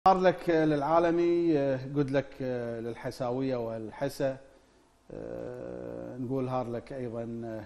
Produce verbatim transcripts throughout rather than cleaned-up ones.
صار لك للعالمي، قد لك للحساويه والحسا، نقول هار لك ايضا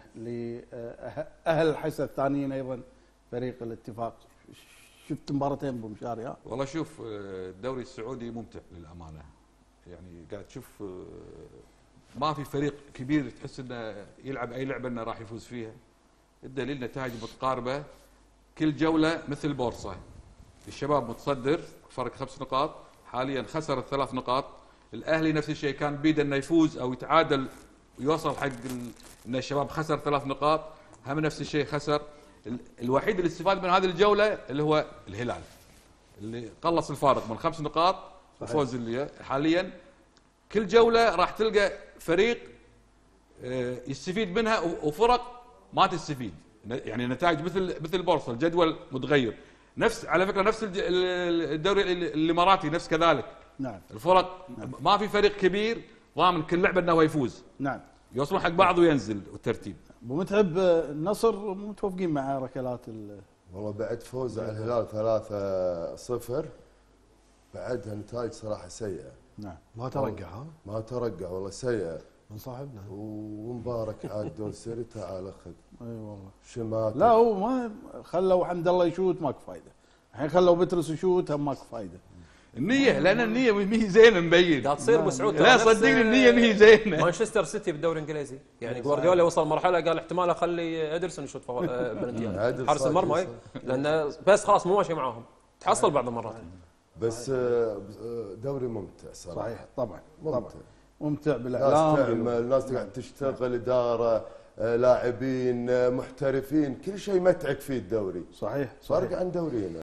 لاهل الحسا الثانيين ايضا فريق الاتفاق. شفت مباراتين بمشاري؟ ها والله شوف، الدوري السعودي ممتع للامانه، يعني قاعد تشوف ما في فريق كبير تحس انه يلعب اي لعبه انه راح يفوز فيها. الدليل نتائج متقاربه كل جوله مثل بورصه. الشباب متصدر فرق خمس نقاط، حاليا خسر الثلاث نقاط. الاهلي نفس الشيء، كان بيده انه يفوز او يتعادل ويوصل حق ان الشباب خسر ثلاث نقاط، هم نفس الشيء خسر. الوحيد اللي استفاد من هذه الجوله اللي هو الهلال، اللي قلص الفارق من خمس نقاط وفوز. اللي حاليا كل جوله راح تلقى فريق يستفيد منها وفرق ما تستفيد، يعني نتائج مثل مثل البورصه، الجدول متغير. نفس على فكره نفس الدوري الاماراتي نفس كذلك. نعم. الفرق نعم. ما في فريق كبير ضامن كل لعبه انه يفوز. نعم. يوصلون حق بعض وينزل الترتيب. ابو متعب، النصر متوافقين مع ركلات ال والله بعد فوز على الهلال ثلاثة صفر بعدها نتائج صراحه سيئه. نعم. ما ترقع. ها ما ترقع والله، سيئه من صاحبنا. ومبارك عاد دون سيري تعال اخذ. اي والله شمات. لا هو ما خلوا حمد الله يشوت ماكو فايده، الحين خلوا بترس يشوت هم ماكو فايده. النية، لان النية ما هي زينه مبين. قاعد تصير بسعود. لا صدقني النية ما هي زينه. مانشستر سيتي بالدوري الانجليزي، يعني جوارديولا وصل مرحله قال احتمال اخلي ادرسون يشوت بلنتيات حارس المرمى، لان بس خلاص مو ماشي معاهم، تحصل بعض المرات. بس دوري ممتع صراحه. صحيح طبعا ممتع. طبعا ممتع بالاعلام. ناس تعمل، ناس قاعد تشتغل، اداره، لاعبين، محترفين، كل شيء متعك فيه الدوري. صحيح صحيح. فرق عن دورينا.